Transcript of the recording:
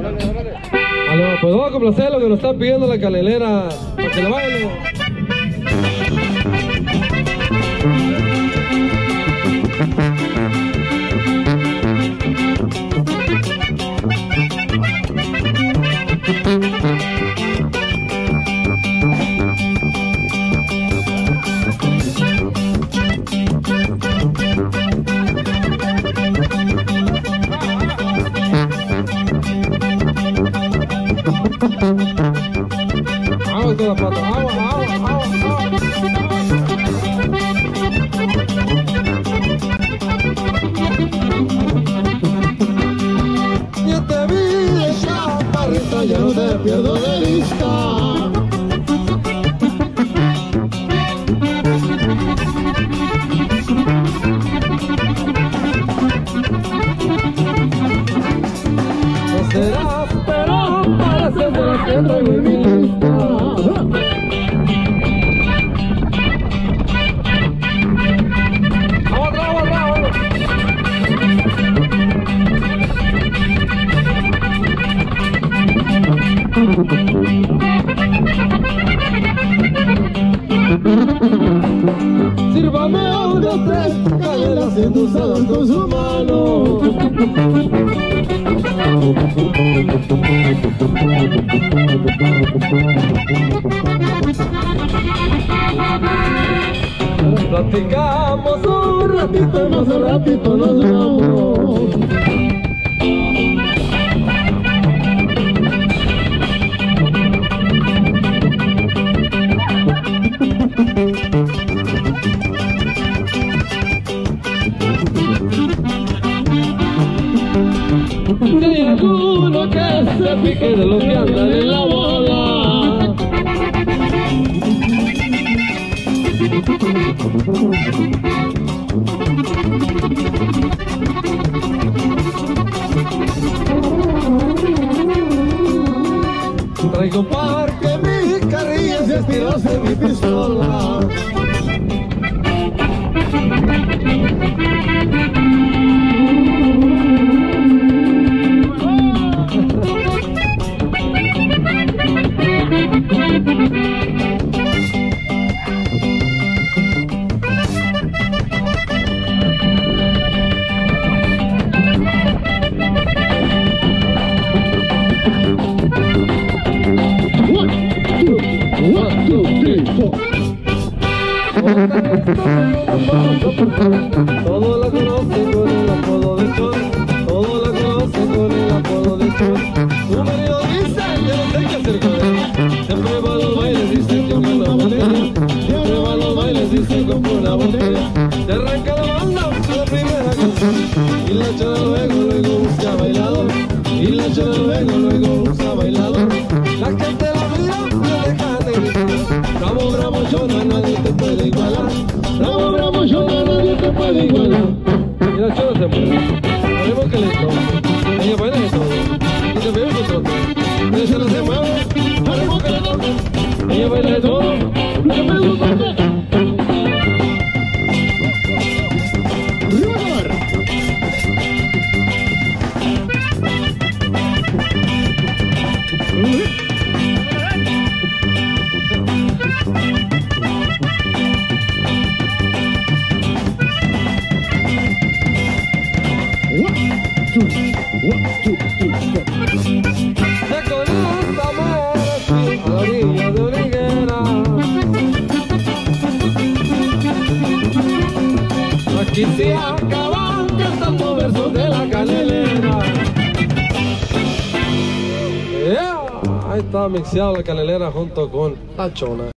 Vale, pues vamos a complacer lo que nos está pidiendo la canelera para que le baile. Vamos con la pata, vamos. Yo te vi de chaparrita, ya no te pierdo de vista. No serás, pero parece ser que traigo en mi lista. Vamos. Sírvame unos 3 canelas endulzadas con su mano. Platicamos un ratito Y más un ratito nos vamos. Si hay alguno que se pique de los que andan en la bola, traigo parque Mi carrilla se estiró en mi pistola. Todos la conocen con el apodo de Chon, todos la conocen con el apodo de Chon. Su marido dice que no sé qué hacer con él, siempre va a los bailes, dice que compra una botella, siempre va a los bailes, dice que compra una botella. Se arranca la banda a la primera canción, y la chona luego busca bailador, y la chona luego busca bailador. La gente la mira y le deja de gritar, bravo chona, nadie te puede igualar. Bravo, chona, nadie te puede igualar. Y la chona se mueve, ponemos que le toque, ella baila de todo, y se bebe con trote. La chona se mueve, ponemos que le toque, ella baila de todo, y se bebe con trote. Ya con esta mujer a la orilla de Origuera, aquí se acaban cantando versos de la canelera. Ahí está mixeado la canelera junto con la chona.